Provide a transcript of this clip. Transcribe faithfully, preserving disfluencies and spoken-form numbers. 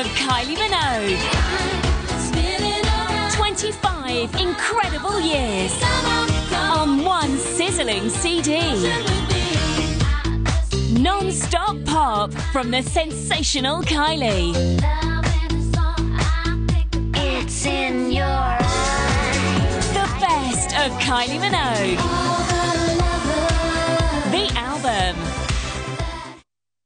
of Kylie Minogue. twenty-five incredible years on one sizzling C D. Non-stop pop from the sensational Kylie. It's in your eyes. The best of Kylie Minogue. The album.